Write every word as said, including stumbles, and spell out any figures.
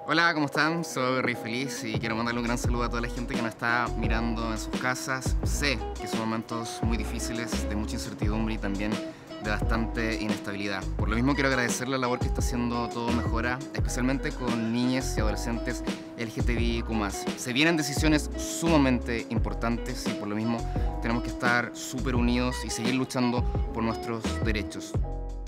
Hola, ¿cómo están? Soy Rey Feliz y quiero mandarle un gran saludo a toda la gente que nos está mirando en sus casas. Sé que son momentos muy difíciles, de mucha incertidumbre y también de bastante inestabilidad. Por lo mismo quiero agradecer la labor que está haciendo Todo Mejora, especialmente con niñas y adolescentes L G T B I Q más. Se vienen decisiones sumamente importantes y por lo mismo tenemos que estar súper unidos y seguir luchando por nuestros derechos.